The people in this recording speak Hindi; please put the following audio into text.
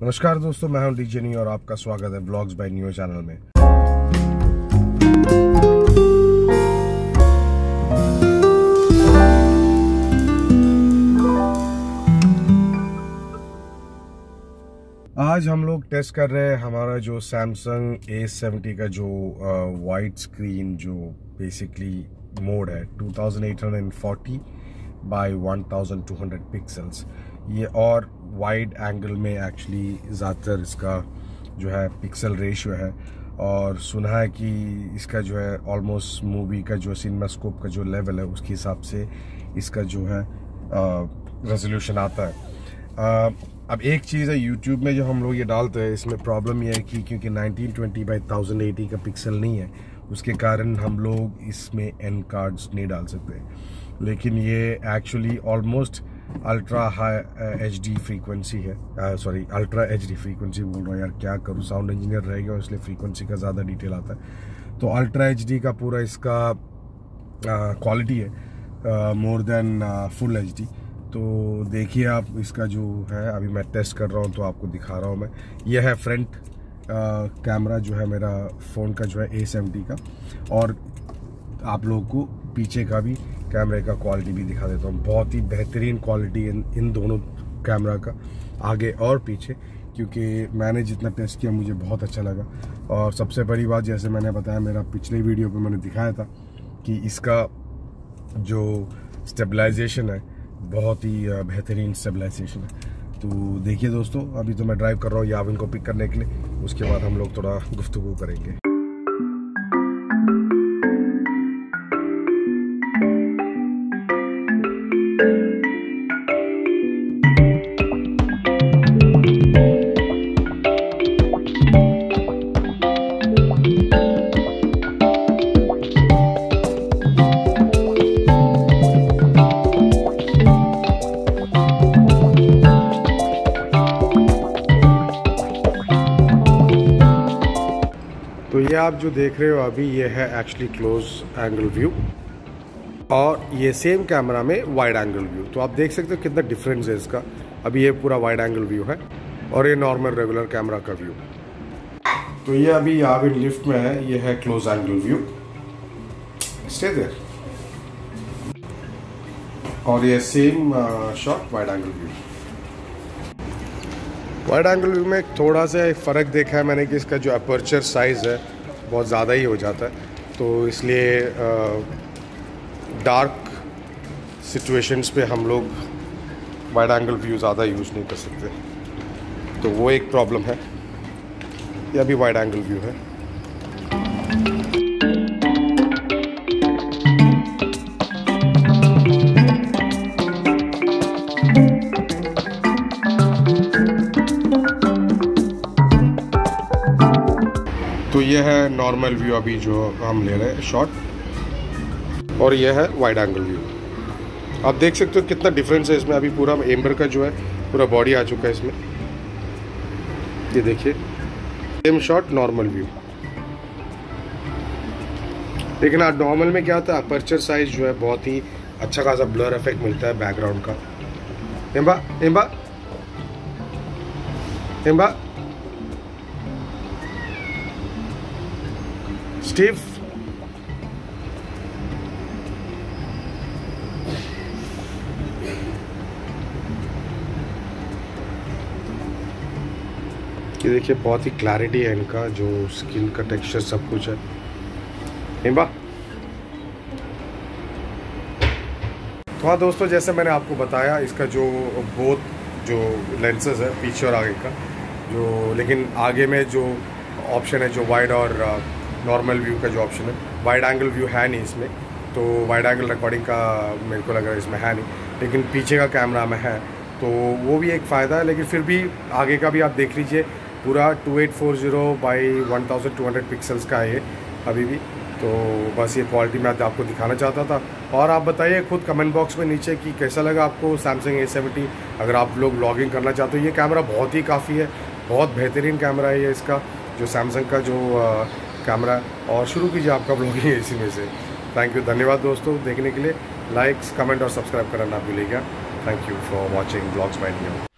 नमस्कार दोस्तों, मैं हूं डीजे नी और आपका स्वागत है व्लॉग्स बाय न्यू चैनल में। आज हम लोग टेस्ट कर रहे हैं हमारा जो सैमसंग A70 का जो वाइड स्क्रीन जो बेसिकली मोड है 2840 बाय 1200 पिक्सल्स, ये और वाइड एंगल में एक्चुअली ज़्यादातर इसका जो है पिक्सल रेशियो है। और सुना है कि इसका जो है ऑलमोस्ट मूवी का जो सिनेमास्कोप का जो लेवल है उसके हिसाब से इसका जो है रेजोल्यूशन आता है। अब एक चीज़ है, यूट्यूब में जो हम लोग ये डालते हैं इसमें प्रॉब्लम ये है कि क्योंकि 1920 बाई 1080 का पिक्सल नहीं है, उसके कारण हम लोग इसमें एन कार्ड्स नहीं डाल सकते। लेकिन ये actually almost ultra high HD frequency है, अल्ट्रा HD फ्रीक्वेंसी बोल रहा हूँ यार, क्या करूँ, साउंड इंजीनियर रहेगा इसलिए फ्रीक्वेंसी का ज़्यादा डिटेल आता है। तो अल्ट्रा HD का पूरा इसका क्वालिटी है मोर देन फुल HD। तो देखिए आप इसका जो है, अभी मैं टेस्ट कर रहा हूँ तो आपको दिखा रहा हूँ मैं। यह है फ्रंट कैमरा जो है मेरा फ़ोन का जो है A70 का, और आप लोगों को पीछे का भी कैमरे का क्वालिटी भी दिखा देता हूँ। बहुत ही बेहतरीन क्वालिटी इन दोनों कैमरा का, आगे और पीछे, क्योंकि मैंने जितना टेस्ट किया मुझे बहुत अच्छा लगा। और सबसे बड़ी बात, जैसे मैंने बताया मेरा पिछले वीडियो पे मैंने दिखाया था कि इसका जो स्टेबलाइजेशन है बहुत ही बेहतरीन स्टेबलाइजेशन है। तो देखिए दोस्तों, अभी तो मैं ड्राइव कर रहा हूँ याविन को पिक करने के लिए, उसके बाद हम लोग थोड़ा गुफ्तगू करेंगे। तो ये आप जो देख रहे हो अभी, ये है एक्चुअली क्लोज एंगल व्यू, और ये सेम कैमरा में वाइड एंगल व्यू। तो आप देख सकते हो कितना डिफरेंस है इसका। अभी ये पूरा वाइड एंगल व्यू है और ये नॉर्मल रेगुलर कैमरा का व्यू। तो ये अभी याविन लिफ्ट में है, ये है close angle view, stay there. और ये same shot wide angle view. Wide angle view में थोड़ा सा फ़र्क देखा है मैंने कि इसका जो अपर्चर साइज़ है बहुत ज़्यादा ही हो जाता है, तो इसलिए डार्क सिचुएशंस पे हम लोग वाइड एंगल व्यू ज़्यादा यूज़ नहीं कर सकते, तो वो एक प्रॉब्लम है। यह भी वाइड एंगल व्यू है। तो ये है नॉर्मल व्यू अभी जो हम ले रहे हैं शॉट, और ये है वाइड एंगल व्यू। आप देख सकते हो कितना डिफरेंस है इसमें। अभी पूरा एम्बर का जो है पूरा बॉडी आ चुका है इसमें, ये देखिए, सेम शॉट नॉर्मल व्यू। लेकिन आज नॉर्मल में क्या होता है, अपर्चर साइज जो है बहुत ही अच्छा खासा ब्लर इफेक्ट मिलता है बैकग्राउंड का। एम्बा एम्बा एम्बा स्टीव, ये देखिए बहुत ही क्लैरिटी है इनका, जो स्किन का टेक्सचर सब कुछ है। हिम्बा। तो हाँ दोस्तों, जैसे मैंने आपको बताया इसका जो बोथ जो लेंसेज है पीछे और आगे का, जो लेकिन आगे में जो ऑप्शन है जो वाइड और नॉर्मल व्यू का जो ऑप्शन है, वाइड एंगल व्यू है नहीं इसमें, तो वाइड एंगल रिकॉर्डिंग का मेरे को लग रहा है इसमें है नहीं, लेकिन पीछे का कैमरा में है, तो वो भी एक फ़ायदा है। लेकिन फिर भी आगे का भी आप देख लीजिए, पूरा 2840 बाई 1200 पिक्सल्स का है ये अभी भी। तो बस ये क्वालिटी मैं आपको दिखाना चाहता था। और आप बताइए खुद कमेंट बॉक्स में नीचे कि कैसा लगा आपको सैमसंग A70। अगर आप लोग व्लॉगिंग करना चाहते हो, ये कैमरा बहुत ही काफ़ी है, बहुत बेहतरीन कैमरा है ये इसका, जो सैमसंग का जो कैमरा। और शुरू कीजिए आपका व्लॉगिंग इसी में से। थैंक यू, धन्यवाद दोस्तों देखने के लिए। लाइक्स, कमेंट और सब्सक्राइब करना ना भूलिएगा। Thank you for watching vlogs bye new.